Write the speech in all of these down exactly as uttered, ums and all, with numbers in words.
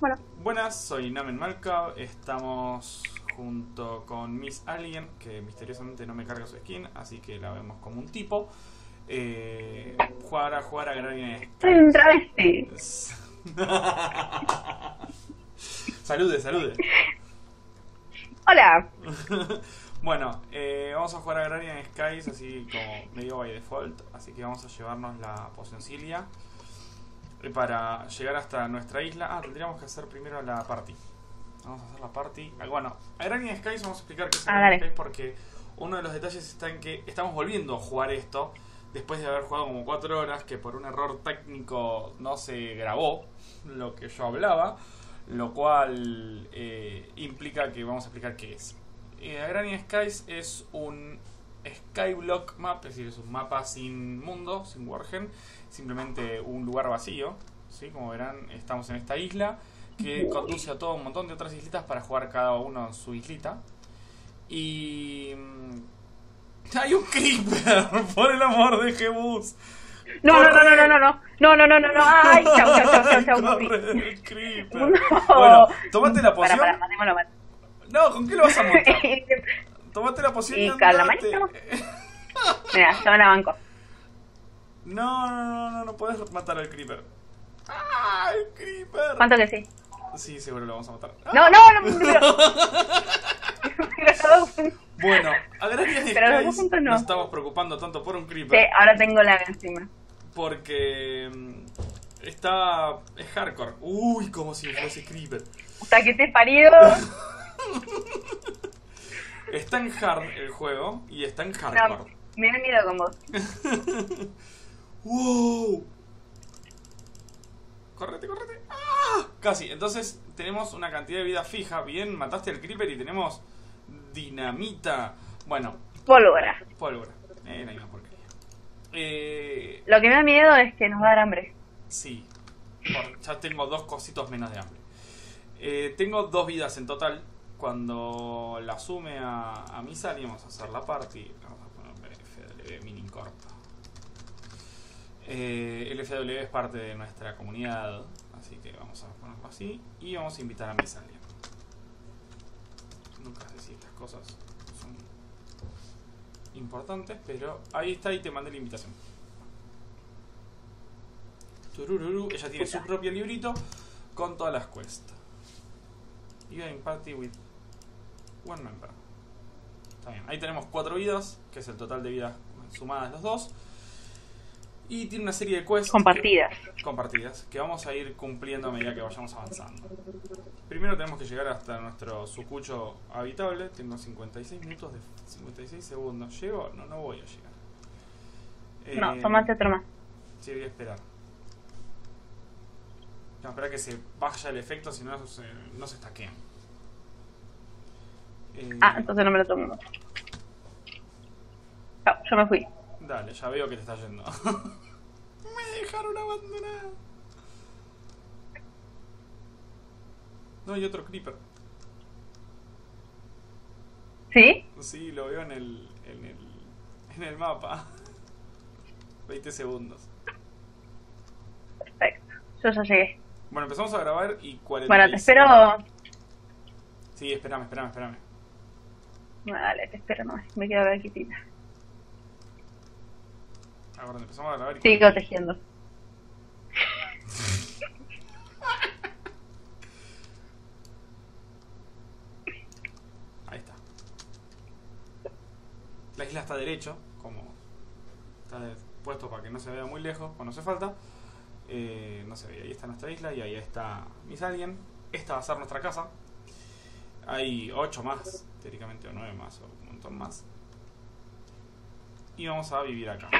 bueno. Buenas, soy Namen Malkav. Estamos junto con Miss Alien, que misteriosamente no me carga su skin, así que la vemos como un tipo. Eh, jugar a jugar a Agrarian Skies. Soy un travesti. Salude, salude. Hola. Bueno, eh, vamos a jugar a Agrarian Skies así como medio by default. Así que vamos a llevarnos la pocioncilia para llegar hasta nuestra isla. Ah, tendríamos que hacer primero la party. Vamos a hacer la party. Bueno, Agrarian Skies vamos a explicar qué es Ah, Agrarian dale. Skies, porque uno de los detalles está en que estamos volviendo a jugar esto después de haber jugado como cuatro horas, que por un error técnico no se grabó lo que yo hablaba, lo cual eh, implica que vamos a explicar qué es. Eh, Agrarian Skies es un Skyblock map, es decir, es un mapa sin mundo, sin Wargen, simplemente un lugar vacío, ¿sí? Como verán, estamos en esta isla que conduce a todo un montón de otras islitas para jugar cada uno en su islita. Y... ¡hay un creeper! ¡Por el amor de Jebus! No, no, no, no, no, no, no, no, no, no, no, no, ay, chau, chau, chau, chau, chau, no, ¡Corre el creeper! no. Bueno, tomate la poción. Para, para, matémoslo, matémoslo. No, ¿con qué lo vas a montar? Tomate la poción y, Y con la andate. manito. Mira, yo me la banco. No, no, no, no, no podés matar al creeper. ¡Ah, el creeper! ¿Cuánto que sí? Sí, seguro lo vamos a matar. No, no, no, pero... pero... Bueno, Agrarian Pero los dos Skies juntos no. nos estamos preocupando tanto por un Sí, creeper ahora tengo la encima. porque mm, está... es hardcore. Uy, como si fuese creeper. Hasta que te parido. Está en hard el juego y está en No, hardcore. me da miedo con vos. ¡Wow! ¡Correte, correte! ¡Ah! Casi, entonces tenemos una cantidad de vida fija. Bien, mataste al creeper y tenemos dinamita. Bueno, Pólvora. pólvora. Eh, la misma porquería. Eh, Lo que me da miedo es que nos va a dar hambre. sí, por- ya tengo dos cositos menos de hambre. Eh, tengo dos vidas en total. Cuando la sume a, a mi sal y vamos a hacer la party, vamos a poner F W Minicorp. Eh, el F W es parte de nuestra comunidad, así que vamos a ponerlo así y vamos a invitar a mi sal. Nunca sé si estas cosas son importantes, pero ahí está y te mandé la invitación. Turururu, ella tiene su propio librito con todas las quests. You are in party with one member. Está bien, ahí tenemos cuatro vidas, que es el total de vidas sumadas de los dos. Y tiene una serie de quests Compartidas. que, compartidas que vamos a ir cumpliendo a medida que vayamos avanzando. Primero tenemos que llegar hasta nuestro sucucho habitable. Tengo cincuenta y seis minutos de cincuenta y seis segundos. ¿Llego? No, no voy a llegar. Eh, No, tomate otro más. Sí, voy a esperar. No, esperar que se vaya el efecto, si no se, no se estaquean. Eh, Ah, entonces no me lo tomo. Chao, yo me fui. Dale, ya veo que te está yendo. Me dejaron abandonada. No, hay otro creeper. ¿Sí? Sí, lo veo en el, en el, en el mapa. veinte segundos. Perfecto. Yo ya llegué. Bueno, empezamos a grabar y cuarenta. Bueno, te espero. Sí, espérame, espérame, espérame. No, dale, te espero nomás. Me quedo acá quietita. Ahora empezamos a grabar y Sigo tejiendo. ahí está. La isla está derecho, como está puesto para que no se vea muy lejos cuando hace falta. Eh, no se ve, ahí está nuestra isla y ahí está Miss Alien. Esta va a ser nuestra casa. Hay ocho más, teóricamente, o nueve más, o un montón más. Y vamos a vivir acá.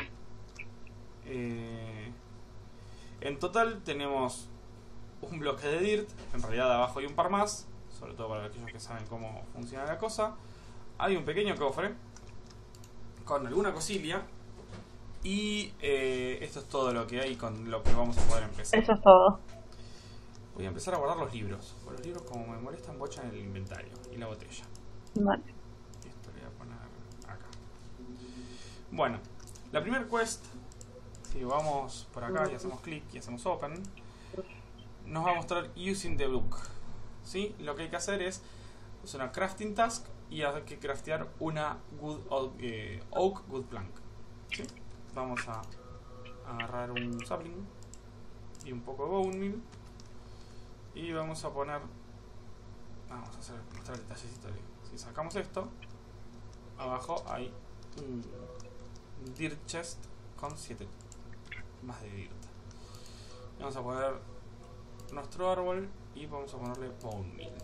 Eh, en total tenemos un bloque de dirt. En realidad abajo hay un par más, sobre todo para aquellos que saben cómo funciona la cosa. Hay un pequeño cofre con alguna cosilla. Y eh, esto es todo lo que hay con lo que vamos a poder empezar. Eso es todo. Voy a empezar a guardar los libros. Porque los libros, como me molestan, bochan en el inventario. Y la botella. Vale. Esto le voy a poner acá. Bueno, la primera quest, si vamos por acá y hacemos clic y hacemos open, nos va a mostrar using the book. ¿Sí? Lo que hay que hacer es, es una crafting task y hay que craftear una wood oak, eh, oak wood plank. ¿Sí? Vamos a agarrar un sapling y un poco de bone meal y vamos a poner, vamos a hacer mostrar el detallecito de, si sacamos esto, abajo hay un dirt chest con siete más de dirt. Vamos a poner nuestro árbol y vamos a ponerle bone meal.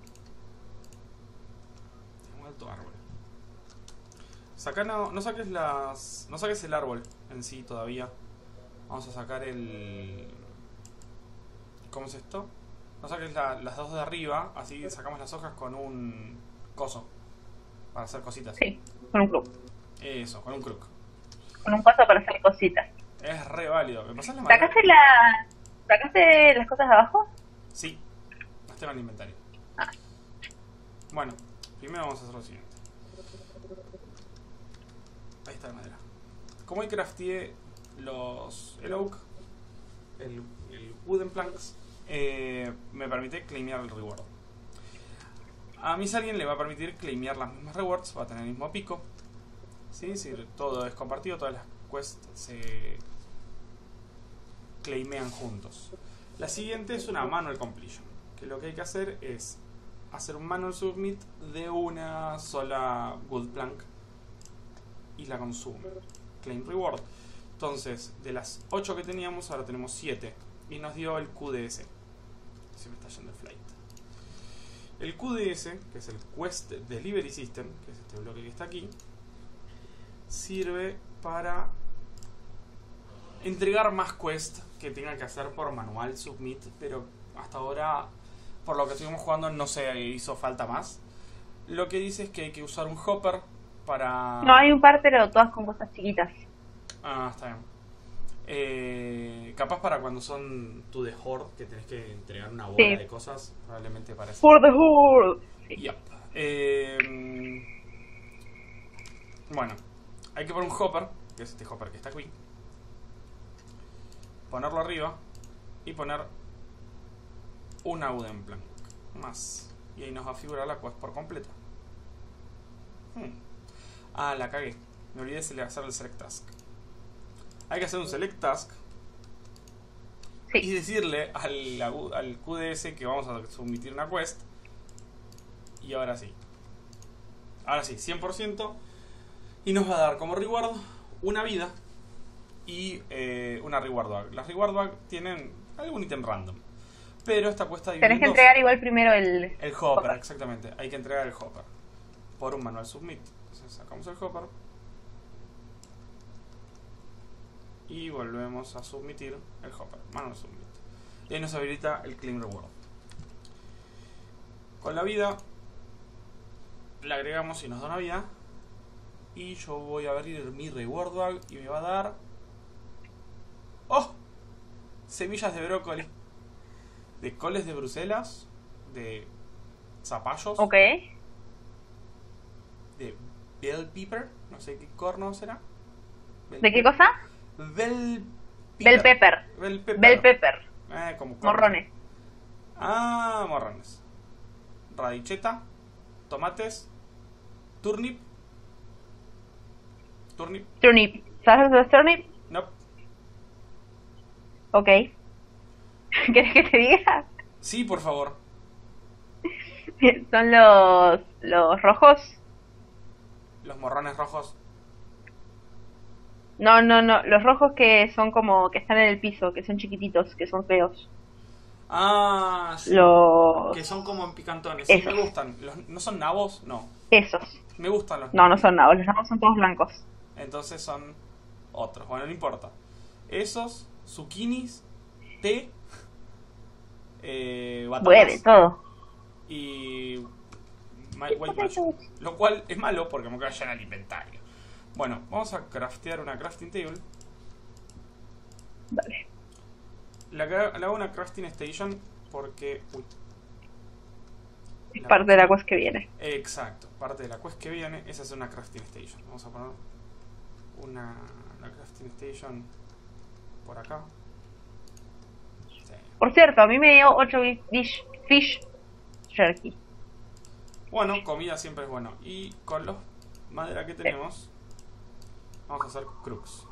Vuelto árbol. Saca, no, no saques las. No saques el árbol en sí todavía. Vamos a sacar el. ¿Cómo es esto? No saques la, las dos de arriba. Así sacamos las hojas con un coso. Para hacer cositas. Sí, con un crook. Eso, con un crook. Con un coso para hacer cositas. Es re válido. ¿Me pasás la madera? ¿Sacaste la... ¿Sacaste las cosas de abajo? Sí, las tengo en el inventario. Ah. Bueno, primero vamos a hacer lo siguiente. Ahí está la madera. Como hoy crafteé los, el oak, el, el wooden planks, eh, me permite claimear el reward. A mí si alguien le va a permitir claimear las mismas rewards, va a tener el mismo pico. ¿Sí? Si todo es compartido, todas las quests se claimean juntos. La siguiente es una manual completion, que lo que hay que hacer es hacer un manual submit de una sola wood plank y la consume. Claim reward. Entonces, de las ocho que teníamos, ahora tenemos siete y nos dio el Q D S. Se me está yendo el flight. El Q D S, que es el Quest Delivery System, que es este bloque que está aquí, sirve para entregar más quests que tenga que hacer por manual submit, pero hasta ahora, por lo que estuvimos jugando, no se hizo falta más. Lo que dice es que hay que usar un hopper para... No, hay un par, pero todas con cosas chiquitas. Ah, está bien. Eh, capaz para cuando son to the horde, que tenés que entregar una bola Sí. de cosas, probablemente para eso. For the horde. Sí. Yep. Eh, bueno, hay que poner un hopper, que es este hopper que está aquí. Ponerlo arriba y poner una wooden plank más. Y ahí nos va a figurar la quest por completa. Hmm. Ah, la cagué. Me olvidé de hacer el select task. Hay que hacer un select task Sí. y decirle al, al Q D S que vamos a submitir una quest. Y ahora sí. Ahora sí, cien por ciento. Y nos va a dar como reward una vida y eh, una reward bag. Las reward bag tienen algún ítem random, pero esta cuesta Tenés que entregar igual primero el... el hopper, hopper. exactamente. Hay que entregar el hopper por un manual submit. Entonces sacamos el hopper y volvemos a submitir el hopper, manual submit. Y ahí nos habilita el claim reward. Con la vida la agregamos y nos da una vida. Y yo voy a abrir mi reward bag y me va a dar... ¡Oh! Semillas de brócoli, de coles de Bruselas, de zapallos, Ok. de bell pepper, no sé qué corno será. Bell ¿De qué pep- cosa? Bell Bell pepper. Bell pepper. Bell pepper. Eh, como corno. Morrones. Ah, morrones. Radicheta, tomates, turnip. Turnip, Turnip. ¿Sabes lo de turnip? no. Ok. ¿Quieres que te diga? Sí, por favor. Son los, los rojos. Los morrones rojos. No, no, no. Los rojos que son como que están en el piso, que son chiquititos, que son feos. Ah, sí. Los... Que son como en picantones. Sí, Esos. me gustan. Los- ¿No son nabos? No. Esos. Me gustan los No, no son nabos. Los nabos son todos blancos. Entonces son otros. Bueno, no importa. Esos, zucchinis, té, eh, Bueno, batatas todo. y ma- white mushroom. Lo cual es malo porque me queda lleno el inventario. Bueno, vamos a craftear una crafting table. Dale. Le hago le hago una crafting station porque... Uy. Es La- parte de la quest que viene. Exacto, parte de la quest que viene es hacer una crafting station. Vamos a poner una, una crafting station por acá. Sí. Sí. Por cierto, a mí me dio ocho fish, fish jerky. Bueno, comida siempre es bueno. Y con los madera que tenemos, vamos a hacer crux.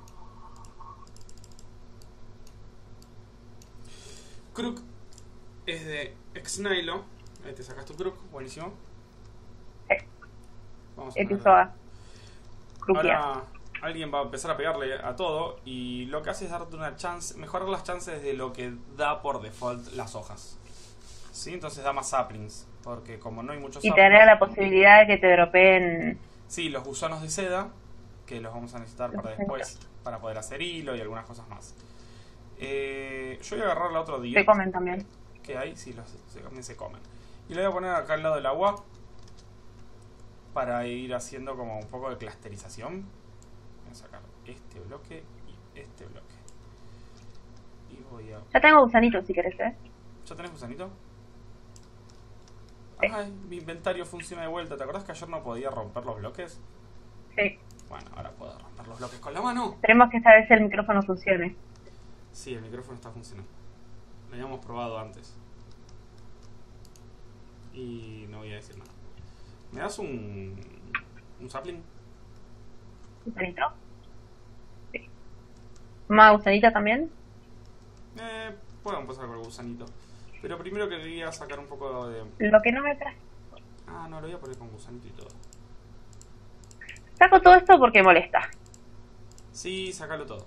Crook es de Exnilo. Ahí te sacas tu crook, buenísimo. Vamos a Empezó ponerlo. a cruquear. Ahora alguien va a empezar a pegarle a todo y lo que hace es darte una chance, mejorar las chances de lo que da por default las hojas. ¿Sí? Entonces da más saplings, porque como no hay muchos Y te saplings, dará la posibilidad de que te dropeen. sí, los gusanos de seda, que los vamos a necesitar para Los después, para poder hacer hilo y algunas cosas más. Eh, yo voy a agarrar la otra Se dieta comen también. que hay, sí, los, se, también se comen. Y le voy a poner acá al lado del agua para ir haciendo como un poco de clusterización. Voy a sacar este bloque y este bloque. Y voy a... Ya tengo gusanitos si querés, ¿eh? ¿Ya tenés gusanito? Sí. Ay, mi inventario funciona de vuelta. ¿Te acordás que ayer no podía romper los bloques? Sí. Bueno, ahora puedo romper los bloques con la mano. Esperemos que esta vez el micrófono funcione. Sí, el micrófono está funcionando. Lo habíamos probado antes. Y no voy a decir nada. ¿Me das un, un sapling? ¿Gusanito? Sí. ¿Más gusanita también? Eh, puedo empezar con el gusanito. Pero primero quería sacar un poco de... Lo que no me trae. Ah, no, lo voy a poner con gusanito y todo. Saco todo esto porque molesta. Sí, sácalo todo.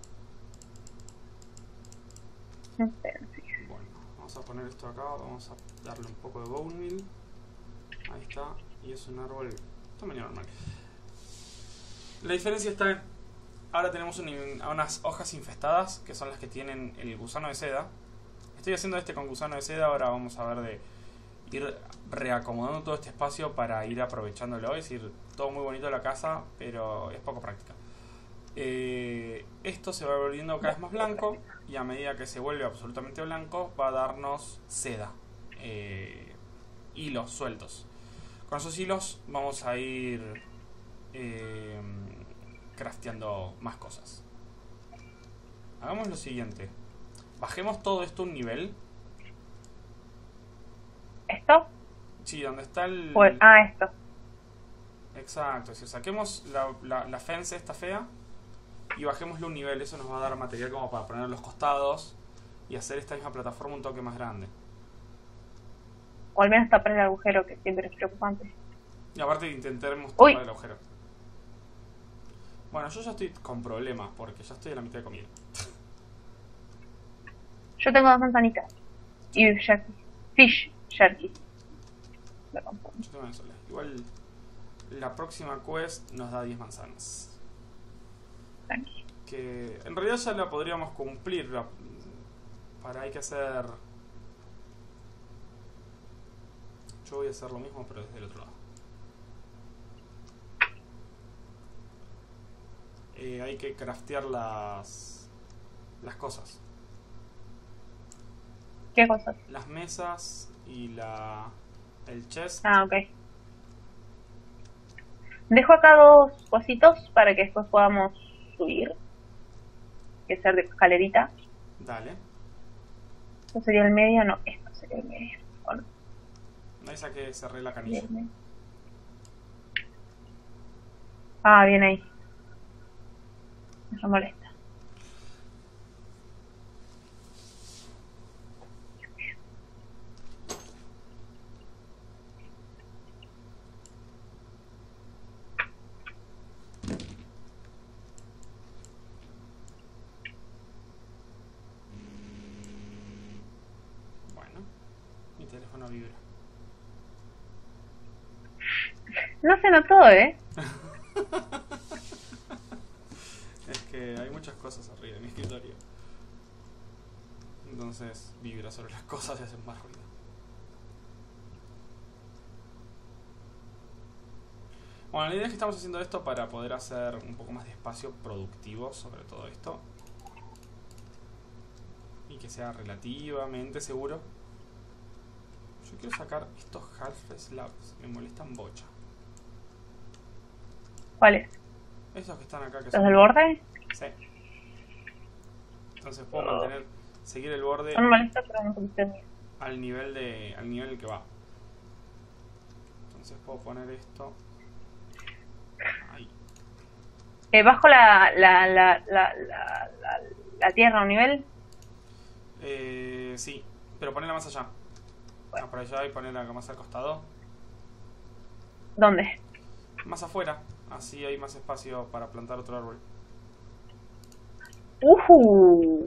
Espérense. Bueno, vamos a poner esto acá. Vamos a darle un poco de bone meal. Ahí está. Y es un árbol tamaño normal. La diferencia está en... Ahora tenemos un, unas hojas infestadas, que son las que tienen el gusano de seda. Estoy haciendo este con gusano de seda. Ahora vamos a ver de ir reacomodando todo este espacio para ir aprovechándolo. Es decir, todo muy bonito la casa, pero es poco práctica. Eh, esto se va volviendo cada vez más blanco y a medida que se vuelve absolutamente blanco va a darnos seda, eh, hilos sueltos. Con esos hilos vamos a ir eh, crafteando más cosas. Hagamos lo siguiente, bajemos todo esto un nivel. ¿Esto? Sí, donde está el... Pues, ah, esto. Exacto, si saquemos la, la, la fence esta fea y bajémosle un nivel, eso nos va a dar material como para poner los costados y hacer esta misma plataforma un toque más grande. O al menos tapar el agujero, que siempre es preocupante. Y aparte intentaremos Uy. tapar el agujero. Bueno, yo ya estoy con problemas porque ya estoy a la mitad de comida. Yo tengo dos manzanitas. Y jerky. Fish jerky. Lo compro. Yo tengo una sola. Igual la próxima quest nos da diez manzanas. Tranqui. Que en realidad ya la podríamos cumplir. La, para hay que hacer... Yo voy a hacer lo mismo pero desde el otro lado. Eh, hay que craftear las las cosas. ¿Qué cosas? Las mesas y la el chest. Ah, ok. Dejo acá dos cositos para que después podamos subir. Que ser de escalerita. Dale. Esto sería el medio, no, esto sería el medio. ¿O no? Esa que cerré la canilla. Bien. Ah, bien ahí. Eso molesta. Bueno, mi teléfono vibra. No se notó, ¿eh? Es que hay muchas cosas arriba de mi escritorio. Entonces vibra sobre las cosas y hacen más ruido. Bueno, la idea es que estamos haciendo esto para poder hacer un poco más de espacio productivo sobre todo esto. Y que sea relativamente seguro. Yo quiero sacar estos half slabs, me molestan bocha. ¿Cuáles? Estos que están acá que ¿Los son... del borde? Sí. Entonces puedo mantener seguir el borde Son molestos, pero no pusiste miedo. al nivel de al nivel que va. Entonces puedo poner esto ahí. Eh, bajo la, la, la, la, la, la, la tierra a un nivel. Eh, sí, pero ponerla más allá. Bueno. Ah, por allá y ponerla más al costado. ¿Dónde? Más afuera. Así hay más espacio para plantar otro árbol. Uh,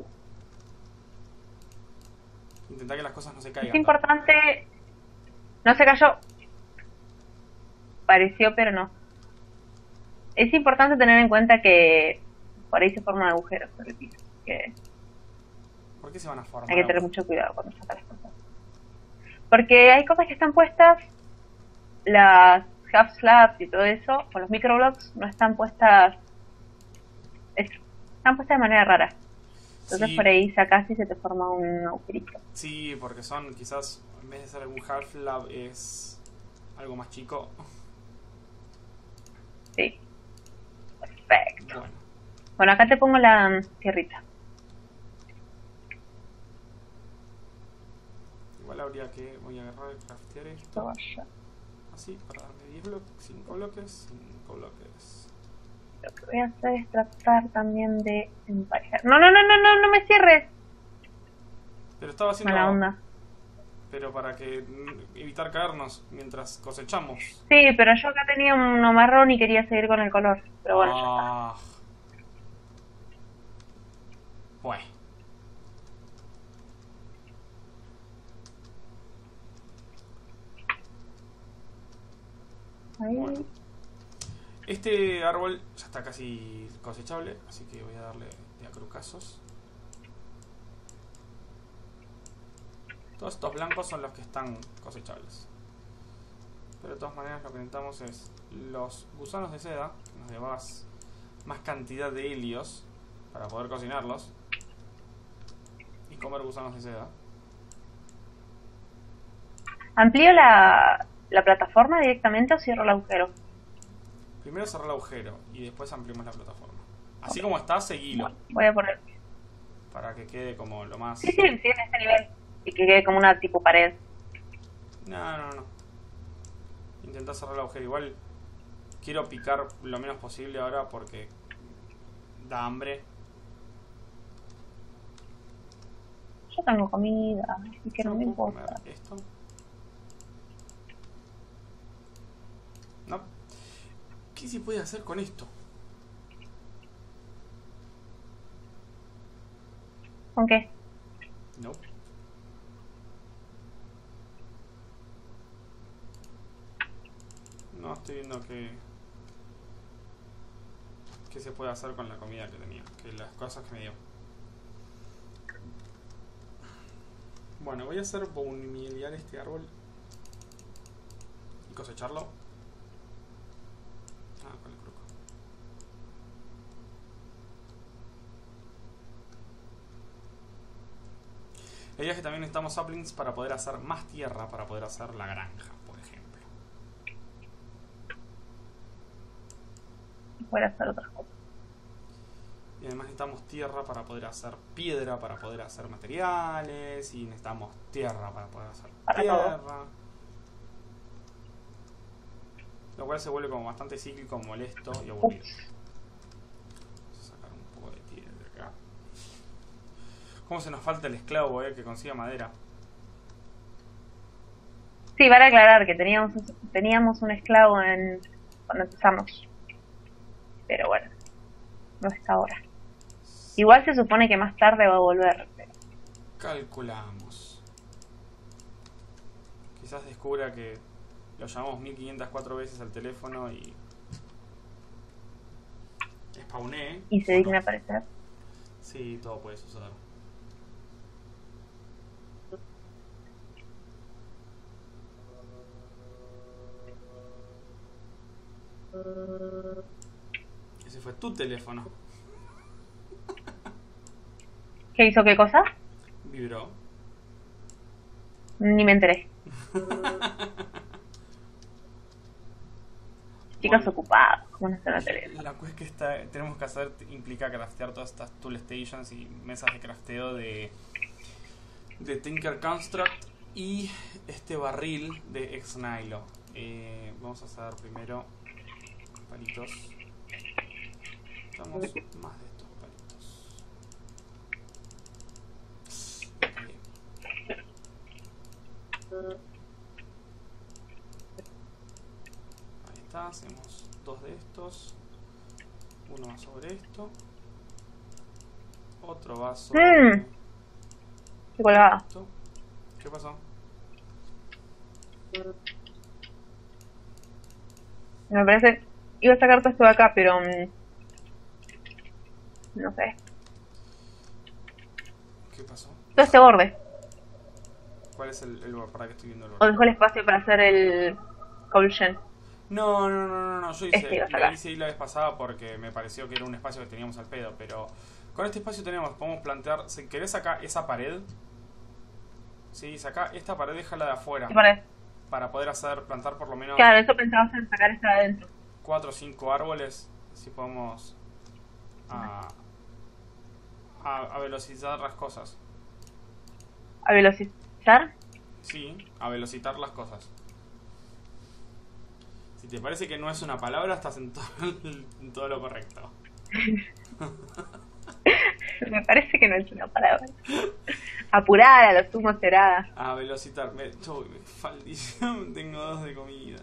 Intentá que las cosas no se caigan. es importante. No se cayó. Pareció, pero no. Es importante tener en cuenta que por ahí se forman agujeros en el piso. Que ¿Por qué se van a formar? hay que tener mucho cuidado cuando saca las cosas. Porque hay cosas que están puestas, las half slabs y todo eso, con los microblocks, no están puestas. Es, están puestas de manera rara. Entonces Sí. por ahí sacas y se te forma un agujerito. Sí, porque son quizás, en vez de ser algún half-lab, es algo más chico. Sí. Perfecto. Bueno, Bueno, acá te pongo la mm, tierrita. igual habría que, voy a agarrar y craftear esto. Esto vaya. Así, para darme diez bloques, cinco bloques, cinco bloques. Lo que voy a hacer es tratar también de emparejar. No, no, no, no, no, no me cierres. Pero estaba haciendo... Mala onda. Pero para que mm, evitar caernos mientras cosechamos. Sí, pero yo acá tenía uno marrón y quería seguir con el color. Pero bueno, ya está. Ah. Bueno. Ahí. Bueno. Este árbol ya está casi cosechable, así que voy a darle de acrucazos. Todos estos blancos son los que están cosechables. Pero de todas maneras lo que necesitamos es los gusanos de seda, que nos dé más, más cantidad de helios para poder cocinarlos. Y comer gusanos de seda. ¿Amplío la, la plataforma directamente o cierro el agujero? Primero cerrar el agujero y después ampliamos la plataforma. Así como está, seguilo. Voy a poner. Para que quede como lo más... Sí, sí, sí, en este nivel. Y que quede como una tipo pared. No, no, no. Intenta cerrar el agujero. Igual quiero picar lo menos posible ahora porque da hambre. Yo tengo comida, así que no me Yo puedo importa. comer esto. No. ¿Qué se puede hacer con esto? ¿Con qué? No. No estoy viendo qué qué se puede hacer con la comida que tenía, que las cosas que me dio. Bueno, voy a hacer bonimiliar este árbol y cosecharlo. Ah, con el cruco. La idea es que también necesitamos saplings para poder hacer más tierra, para poder hacer la granja, por ejemplo. Voy a hacer otras cosas. Y además necesitamos tierra para poder hacer piedra, para poder hacer materiales. Y necesitamos tierra para poder hacer Para tierra. todo. Lo cual se vuelve como bastante cíclico, molesto y aburrido. Vamos a sacar un poco de tierra de acá. ¿Cómo se nos falta el esclavo, eh? Que consiga madera. Sí, vale aclarar que teníamos, teníamos un esclavo en cuando empezamos. Pero bueno, no está ahora. Igual se supone que más tarde va a volver. Pero... Calculamos. Quizás descubra que lo llamamos mil quinientas cuatro veces al teléfono y... spawné. Y se digna aparecer. Sí, todo puede suceder. Ese fue tu teléfono. ¿Qué hizo qué cosa? Vibró. Ni me enteré. Chicos Bueno, ocupados, como no se la tele. la cosa que está, tenemos que hacer implica craftear todas estas tool stations y mesas de crafteo de de Tinker Construct y este barril de Ex Nihilo. Eh, vamos a hacer primero palitos. Necesitamos más de estos palitos. Okay. Ahí está, hacemos dos de estos. Uno va sobre esto. Otro va sobre... Mm. Qué colgada. esto. ¿Qué pasó? Me parece... Iba a sacar todo esto de acá, pero... mm, no sé. ¿Qué pasó? Todo este borde. ¿Cuál es el, el borde? ¿Para qué estoy viendo el O borde? dejó el espacio para hacer el... Cobblestone. No, no, no, no, no. Yo hice, Este iba a lo sacar. hice ahí la vez pasada porque me pareció que era un espacio que teníamos al pedo, pero con este espacio tenemos, podemos plantear, si querés sacar esa pared, sí, saca esta pared, déjala de afuera, ¿Qué parece? para poder hacer, plantar por lo menos Claro, eso pensabas en sacar esta de adentro. cuatro o cinco árboles, si podemos a, a, a velocitar las cosas. ¿A velocitar? Sí, a velocitar las cosas. Si te parece que no es una palabra, estás en todo, en todo lo correcto. Me parece que no es una palabra. Apurar, a lo sumo será. A velocitar. Me, yo, me faltísimo, tengo dos de comida.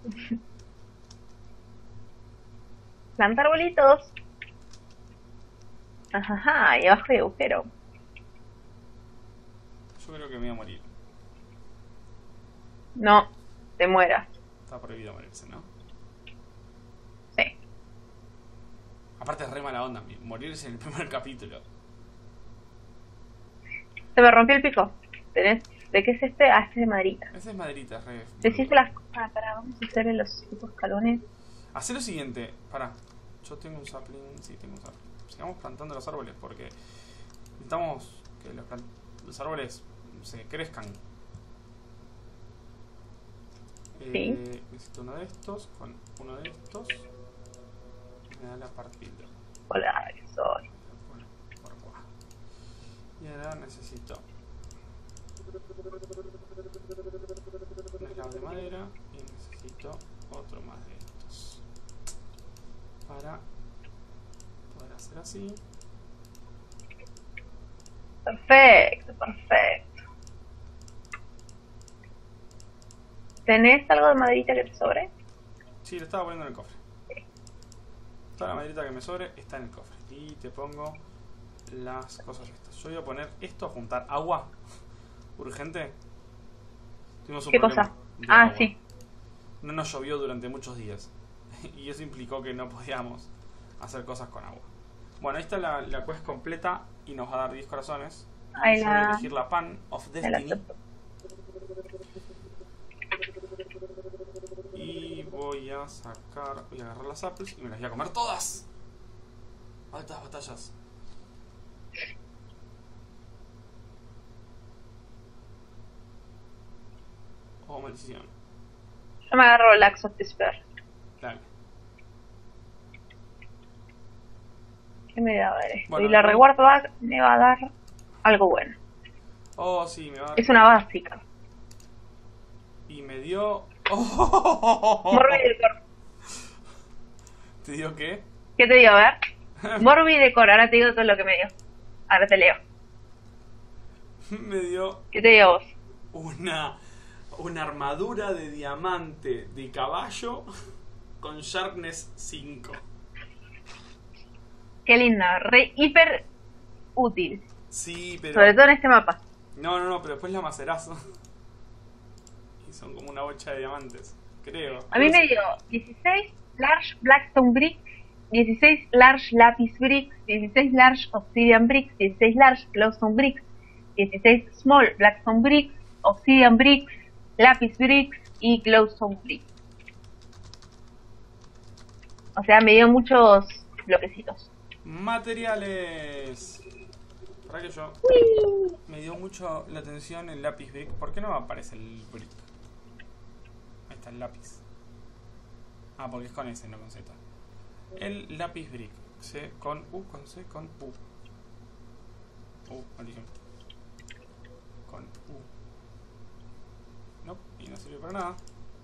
Plantar bolitos. Ajá, y abajo hay agujero. Yo creo que me voy a morir. No, te mueras. Está prohibido morirse, ¿no? Sí. Aparte es re mala onda, morirse en el primer capítulo. Se me rompió el pico. ¿Tenés? ¿De qué es este? Ah, este es de maderita. Esa es maderita, es re... Decís las cosas. Pará, vamos a hacerle los tipos escalones. Hacé lo siguiente, pará. Yo tengo un sapling, sí, tengo un sapling. Sigamos plantando los árboles porque necesitamos que los, plant los árboles se crezcan. Sí. Eh, necesito uno de estos con uno de estos. Me da la partida. Hola, que soy. Por acá. Y ahora necesito un slab de madera y necesito otro más de estos para poder hacer así. Perfecto, perfecto. ¿Tenés algo de maderita que te sobre? Sí, lo estaba poniendo en el cofre. Toda la maderita que me sobre está en el cofre. Y te pongo las cosas estas. Yo voy a poner esto a juntar agua urgente. Tuvimos un ¿Qué problema cosa? de Ah, agua. sí. No nos llovió durante muchos días. Y eso implicó que no podíamos hacer cosas con agua. Bueno, ahí está la, la quest completa y nos va a dar diez corazones. Ahí Yo voy a la- elegir la Pan of Me la Destiny. acepto. Y voy a sacar, voy a agarrar las apples y me las voy a comer todas. Altas batallas. Oh, maldición. Yo me agarro el Axe of Despair. Dale. ¿Qué me da a ver esto? Bueno, y la no- reguardo Axe me va a dar algo bueno. Oh, sí, me va a dar... Es una básica. Y me dio... Oh. Morbidecor. ¿Te dio qué? ¿Qué te digo? A ver. Morbidecor. Ahora te digo todo lo que me dio. Ahora te leo. Me dio ¿Qué te digo vos? una, una armadura de diamante de caballo con Sharpness cinco. Qué linda. Re hiper útil. Sí, pero... Sobre todo en este mapa. No, no, no, pero después la macerás. Y son como una bocha de diamantes, creo. A mí me dio dieciséis Large Blackstone Bricks, dieciséis Large Lapis Bricks, dieciséis Large Obsidian Bricks, dieciséis Large Glowstone Bricks, dieciséis Small Blackstone Bricks, Obsidian Bricks, Lapis Bricks y Glowstone Bricks. O sea, me dio muchos bloquecitos. Materiales. Para que yo... Me dio mucho la atención el lápiz brick. ¿Por qué no me aparece el brick? Ahí está el lápiz. Ah, porque es con S, no con Z. El lápiz brick. C con U, con C, con U. Uh, maldición. con U. No, y no sirve para nada.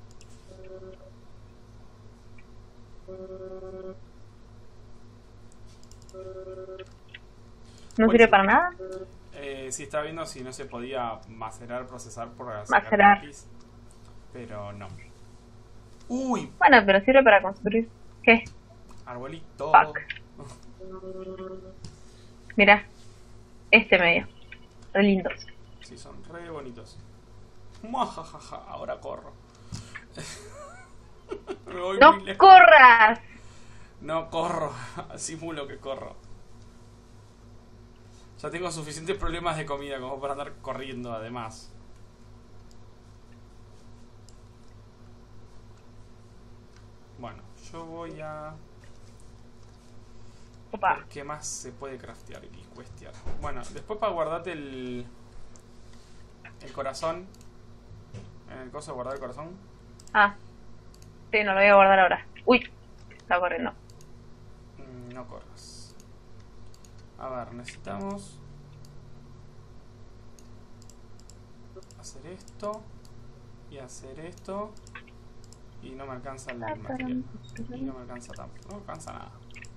¿No sirve para nada? Eh, sí, estaba viendo si no se podía macerar, procesar por sacar Macerar. lápiz, pero no. Uy, Bueno, pero sirve para construir. ¿Qué? arbolito. Fuck. Mira, este medio. Re lindos. Sí, son re bonitos. Muajajaja, ahora corro. Me voy ¡No muy lejos. corras! No corro, simulo que corro. Ya tengo suficientes problemas de comida como para andar corriendo, además. Bueno, yo voy a... Opa. ver ¿qué más se puede craftear y cuestear? Bueno, después para guardarte el... el corazón. En el coso de guardar el corazón. Ah. Sí, no lo voy a guardar ahora. Uy, está corriendo. Mm, No corras. A ver, necesitamos... hacer esto. Y hacer esto. Y no me alcanza el material. Y no me alcanza tampoco. No me alcanza nada.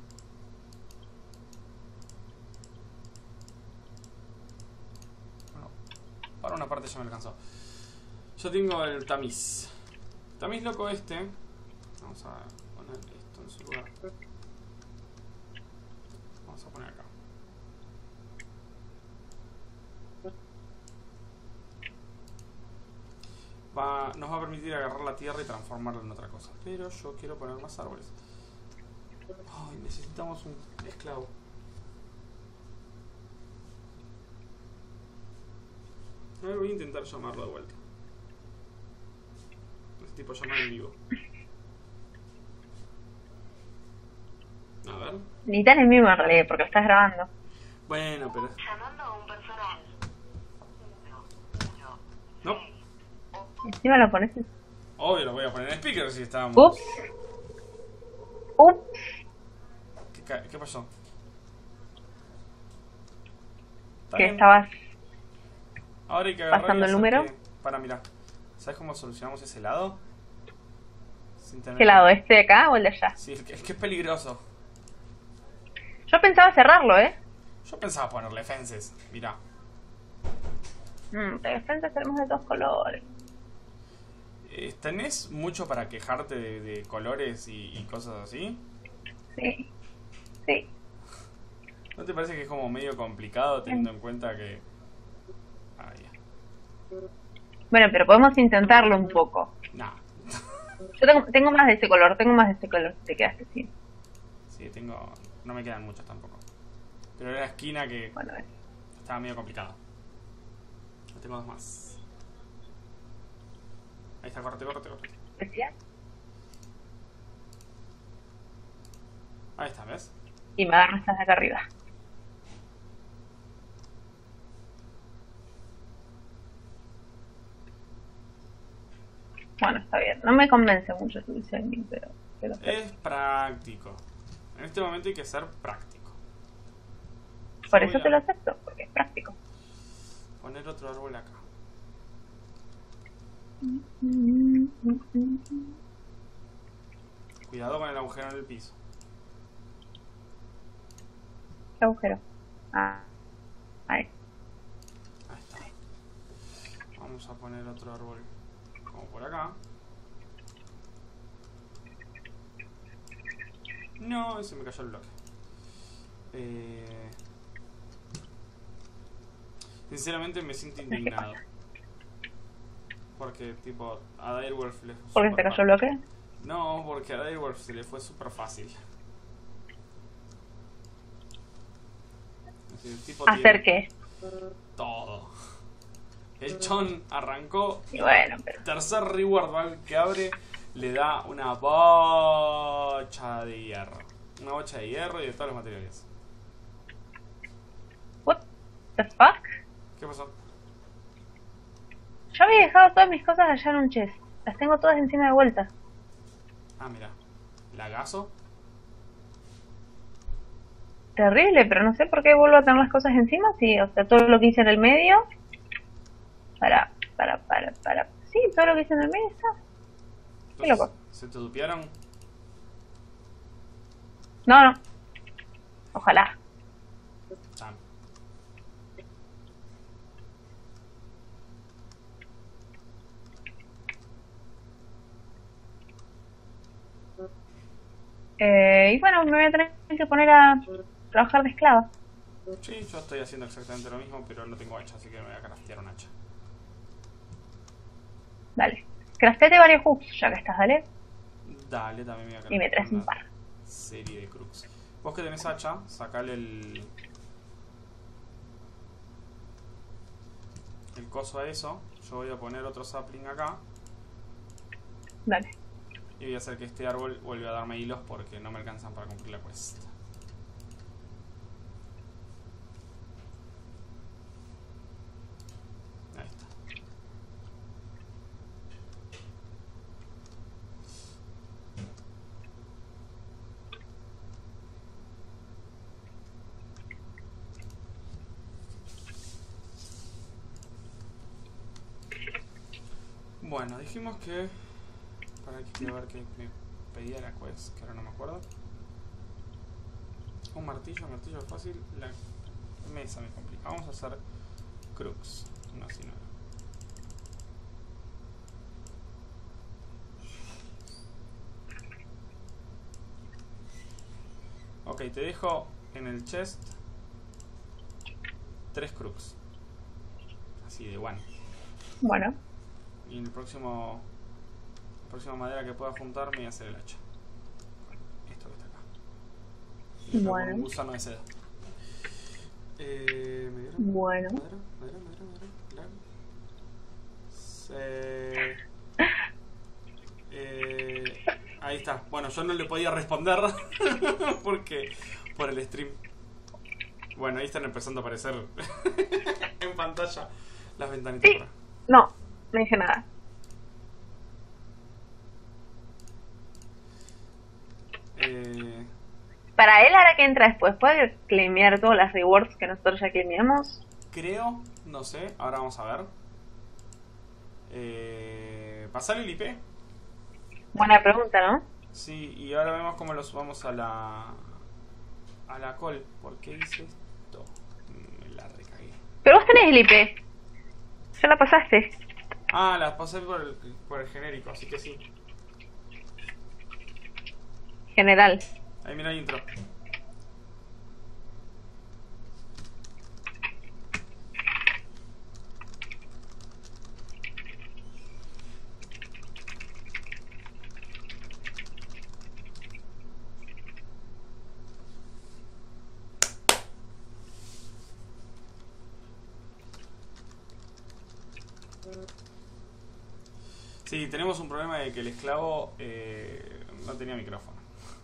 Bueno, para una parte ya me alcanzó. Yo tengo el tamiz. Tamiz loco este. Vamos a poner esto en su lugar. Vamos a poner acá. Va, nos va a permitir agarrar la tierra y transformarla en otra cosa. Pero yo quiero poner más árboles. Ay, necesitamos un esclavo. A ver, voy a intentar llamarlo de vuelta. Este tipo llamar en vivo. A ver. Ni tan en vivo en realidad, porque lo estás grabando. Bueno, pero... Llamando a un personal. No. Encima lo pones. Obvio lo voy a poner en speaker si estábamos... Ups. Ups. ¿Qué, ca- qué pasó? ¿Está Que bien? estabas. Ahora hay que agarrar y pasando el hacer número. que- Para, mira. ¿Sabes cómo solucionamos ese lado? Sin tener... ¿Qué lado? ¿Este de acá o el de allá? Sí, es que, es que es peligroso. Yo pensaba cerrarlo, ¿eh? Yo pensaba ponerle fences. Mira. Mm, pero frente tenemos de dos colores. Eh, ¿Tenés mucho para quejarte de, de colores y, y cosas así? Sí. Sí. ¿No te parece que es como medio complicado teniendo en cuenta que... Ah, ya. Bueno, pero podemos intentarlo un poco. Nah. Yo tengo, tengo más de ese color, tengo más de ese color. Te quedaste sin. Sí, tengo... No me quedan muchos tampoco. Pero era la esquina que Bueno, a ver. estaba medio complicado. Ya tengo dos más. Ahí está, corte, corte, corte. Especial. Ahí está, ¿ves? Y me agarro estas de acá arriba. Bueno, está bien. No me convence mucho tu diseño, pero... pero Es práctico. En este momento hay que ser práctico. por Yo eso voy te a lo acepto, porque es práctico. poner otro árbol acá. Cuidado con el agujero en el piso. ¿Qué agujero? Ah, ahí. Ahí está. Vamos a poner otro árbol como por acá. No, se me cayó el bloque. Eh... Sinceramente me siento indignado. Porque, tipo, a Direwolf le fue ¿Por qué súper se cayó el fácil. bloque? No, porque a Direwolf se le fue súper fácil. Es decir, el tipo ¿Hacer tiene qué? todo. El chon arrancó. Y bueno, pero... Tercer reward bag que abre le da una bocha de hierro. Una bocha de hierro y de todos los materiales. What the fuck? ¿Qué pasó? Yo había dejado todas mis cosas allá en un chest. Las tengo todas encima de vuelta. Ah, mira. Lagazo. Terrible, pero no sé por qué vuelvo a tener las cosas encima. Sí, o sea, todo lo que hice en el medio. Para, para, para, para. Sí, todo lo que hice en la mesa. Qué loco. ¿Se te dupearon? No, no. Ojalá. Ah. Eh, y bueno, me voy a tener que poner a trabajar de esclava. Sí, yo estoy haciendo exactamente lo mismo, pero no tengo hacha, así que me voy a craftear un hacha. Dale. Craftéate varios hooks, ya que estás, dale. Dale, también me voy a Y me traes un una par. serie de crux. Vos que tenés hacha, sacale el... el coso a eso. Yo voy a poner otro sapling acá. Dale. Y voy a hacer que este árbol vuelva a darme hilos porque no me alcanzan para cumplir la quest. Ahí está. Bueno, dijimos que... para que quiero ver que me pedía la quest, que ahora no me acuerdo. Un martillo, martillo fácil. La mesa me complica. Vamos a hacer crux. No, si no. Ok, te dejo en el chest tres crux. Así de one. Bueno. Y en el próximo... la próxima madera que pueda juntar me voy a hacer el hacha. Esto que está acá. Y acá Bueno. con un gusano de seda. Eh, ¿me dieron? Bueno. Madera, madera, madera, madera. Claro. Se... Eh, ahí está. Bueno, yo no le podía responder porque por el stream. Bueno, ahí están empezando a aparecer en pantalla las ventanitas. Sí. No, no dije nada. Eh, Para él, ahora que entra después, ¿puede claimear todas las rewards que nosotros ya claimeamos? creo, no sé, ahora vamos a ver. Eh, ¿Pasale el I P? Buena pregunta, ¿no? Sí, y ahora vemos cómo lo subamos a la a la call. ¿Por qué hice esto? Me la recagué. Pero vos tenés el I P. Ya la pasaste. Ah, la pasé por el, por el genérico, así que sí. General. Ahí mira el intro. Sí, tenemos un problema de que el esclavo eh, no tenía micrófono.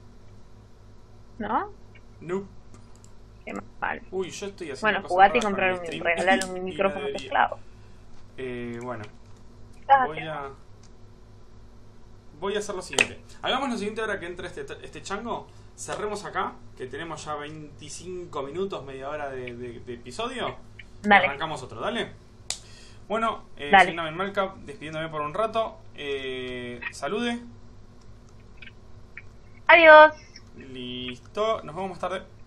¿No? Nope. Qué mal. Uy, yo estoy haciendo Bueno, cosas jugate y raras con comprar el un, stream regalarle un y no micrófono a tu debería. esclavo. Eh, bueno, Ah, voy qué- a voy a hacer lo siguiente. Hagamos lo siguiente ahora que entre este, este chango. Cerremos acá, que tenemos ya veinticinco minutos, media hora de, de- de episodio. Y Dale. arrancamos otro, dale. Bueno, eh, Dale. soy Namen Malcap, despidiéndome por un rato. Eh, salude. Adiós. Listo, nos vemos más tarde.